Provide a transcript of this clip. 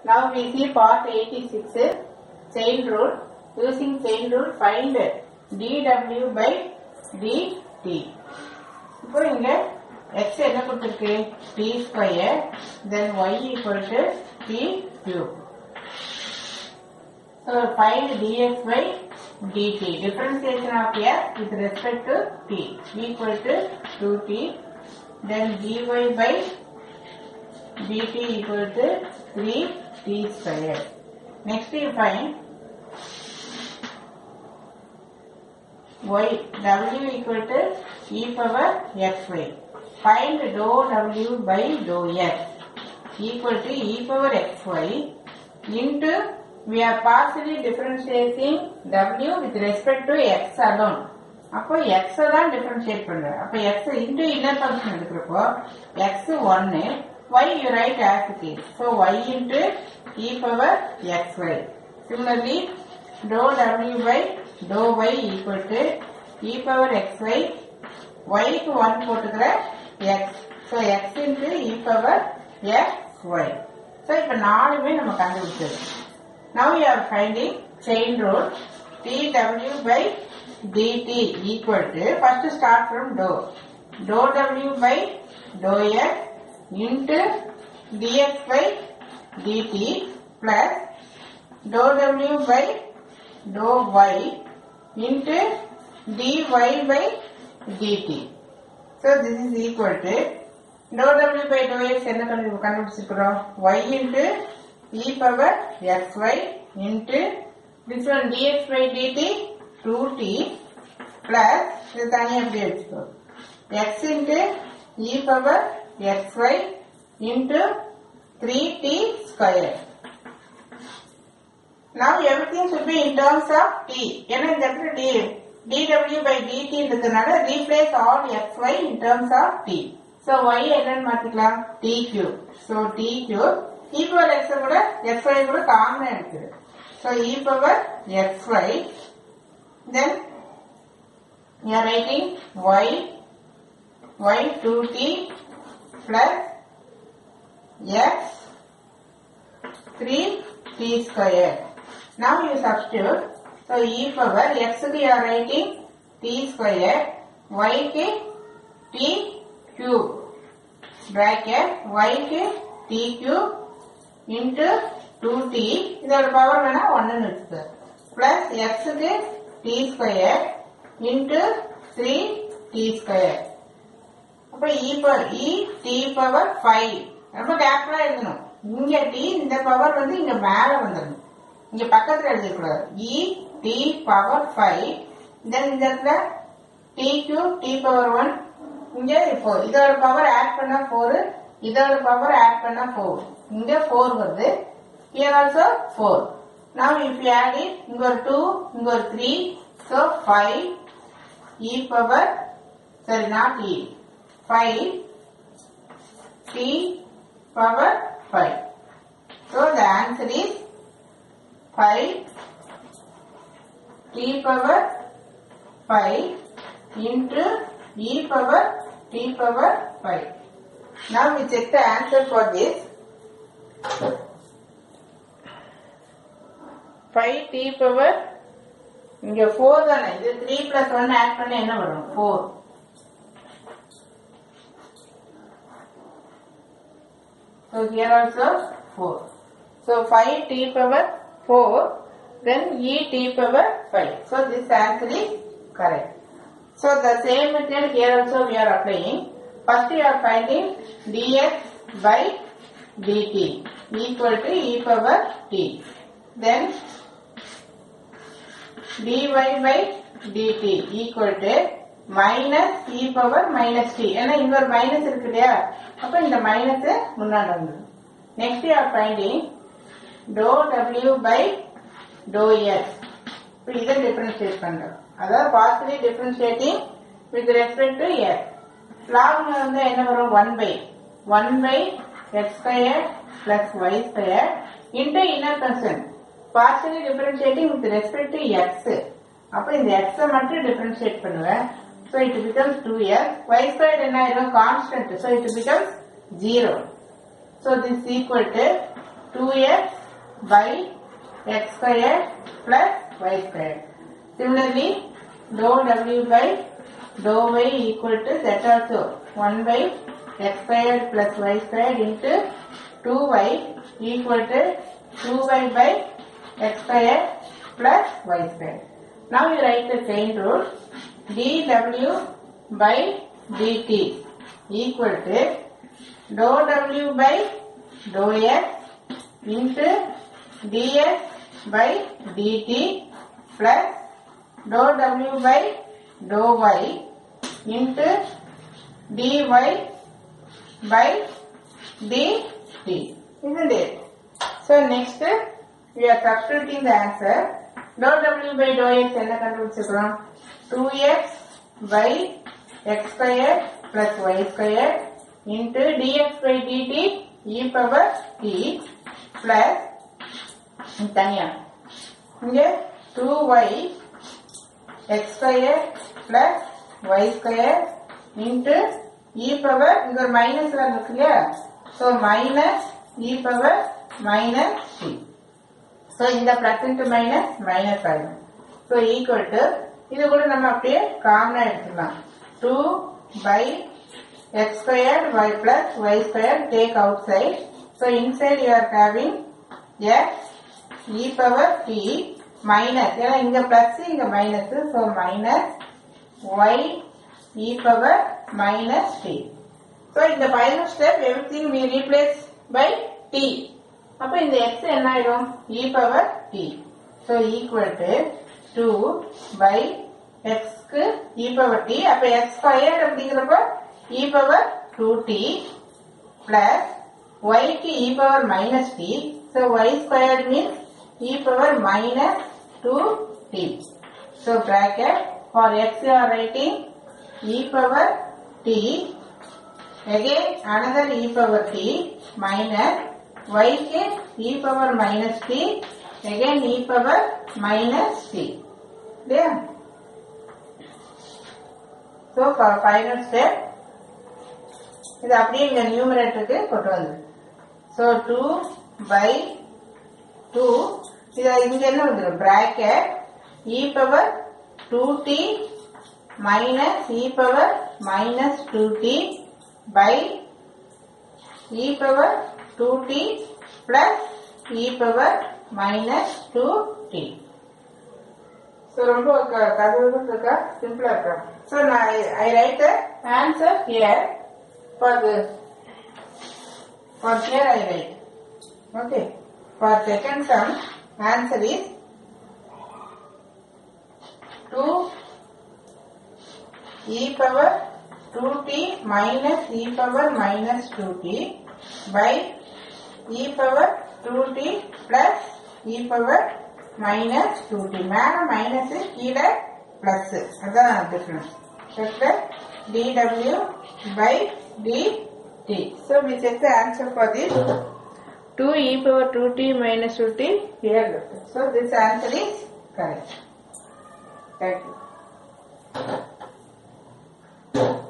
Now we see part 86 chain rule. Using chain rule, find dw by dt. இப்போ இங்க x என்ன கொடுத்திருக்கு t square, then y equal to t cube. So find dx by dt. Differentiation of x with respect to t equal to 2t. Then dy by dt equal to 3t square. Next you find y w equal to e power xy. Find dou w by dou x equal to e power xy into, we are partially differentiating w with respect to x alone. அப்போ x தான் differentiate பண்ற. அப்போ x into inner function எடுக்கிறப்போ x 1, y you write as it is. So y into e power xy. Similarly, dou w by dou y equal to e power xy, y க்கு 1 போட்டுக்கிற x. So x into e power xy. So இப்போ நாலுமே நம்ம கண்டுபிடிச்சது. Now we are finding chain rule dw by dt equal to, first start from dou. Dou w by dou x into dx by dt plus dou w by dou y into dy by dt. So this is equal to dou w by dou x என்ன கண்டுபிடிச்சிருக்கிறோம், y into e power xy into this one dx by dt 2t plus இது தனியா அப்படியே வச்சுக்கோ x into e power xy into 3t square. Now everything should be in terms of t. ஏன்னா இந்த இடத்துல dw by dt இருக்கிறதுனால replace all xy in terms of t. So y என்னன்னு மாத்திக்கலாம் t cube. So t cube e power x கூட xy கூட காமனா இருக்குது. So e power xy, then you are writing y 2t plus x 3t square. Now you substitute. So e power x க்கு you are writing t square, y க்கு t cube bracket y க்கு t cube into 2t, இதோட power வேணா 1 ன்னு வச்சுக்க, plus x க்கு t square into 3t square. அப்ப e t power 5 ரொம்ப கேப்லா எழுதணும். இங்க t இந்த பவர் வந்து இங்க மேல வந்துடும், இங்க பக்கத்துல எழுதிக்கூடாது. e t power 5, then இந்த இடத்துல t cube t power 1, இங்க இப்போ இதோட பவர் ஆட் பண்ணா 4, இதோட பவர் ஆட் பண்ணா 4, இங்க 4 வருது, here also 4. Now if you add it, இங்க ஒரு 2, இங்க ஒரு 3, so 5 e power, sorry not e, 5 t power 5. So the answer is 5 t power 5 into e power t power 5. Now we check the answer for this. 5 t power, இங்க 4 தானே, இது 3 plus 1 add பண்ண என்ன வரும் 4. So here also 4. So 5 t power 4, then e t power 5. So this answer is correct. So the same method here also we are applying. First we are finding dx by dt equal to e power t. Then dy by dt equal to minus e power minus t. ஏன்னா இங்க ஒரு minus இருக்கு இல்லையா, அப்ப இந்த minus முன்னாடி வந்துடும். Next we are finding dou w by dou x. இப்போ இதை டிஃபரன்ஷியேட் பண்றோம், அதாவது partially differentiating with respect to x. லாக்ல வந்து என்ன வரும் 1 by x square plus y square into inner function partially differentiating with respect to x. அப்ப இந்த x மட்டும் differentiate பண்ணுவேன். So it becomes 2x. Y squared என்ன ஆயிரும் constant. So it becomes 0. So this is equal to 2x by x squared plus y squared. Similarly, dou w by dou y equal to that also 1 by x squared plus y squared into 2y equal to 2y by x squared plus y squared. Now you write the chain rule. dw by dt equal to dou w by dou x into dx by dt plus dou w by dou y into dy by dt. Isn't it? So next we are substituting the answer. Dou w by dou x என்ன கண்டுபிடிச்சிருக்கிறோம்? 2x by x squared plus y squared into dx by dt e power t plus தனியா இங்கே 2y x squared plus y squared into e power இங்க ஒரு minus இருக்கு இல்லையா? So minus e power minus t. So இந்த plus into minus minus ஆகும். So equal to இது கூட நம்ம அப்படியே காமனா எடுத்துக்கலாம். 2 by x squared y plus y squared take outside. So inside you are having x e power t minus ஏன்னா இங்க plus இங்க minus. So minus y e power minus t. So in the final step everything we replace by t. அப்ப இந்த x என்ன ஆயிடும்? e power t. So equal to 2 by x க்கு e power t. அப்ப x squared அப்படிங்கிறப்ப e power 2t plus y க்கு e power minus t. So y squared means e power minus 2t. So bracket for x you are writing e power t. Again another e power t minus y க்கு e power minus t. Again e power minus t. There. So for final step இது அப்படியே இங்க நியூமரேட்டருக்கு கொண்டு வந்து. So 2 by 2 இது இங்க என்ன வந்துரும்? bracket e power 2t minus e power minus 2t by e power 2t plus e power minus 2t. So ரொம்ப கதவுக்கு இருக்கா? சிம்பிளா இருக்கா? So I write the answer here for this. For here I write. Okay. For second sum answer is 2 e power 2t minus e power minus 2t by e power 2t plus e power minus 2t. மேல minus கீழே plus. அதான் difference. dw by dt. So we check the answer for this. 2 e power 2t minus 2t here. So this answer is correct. Thank you.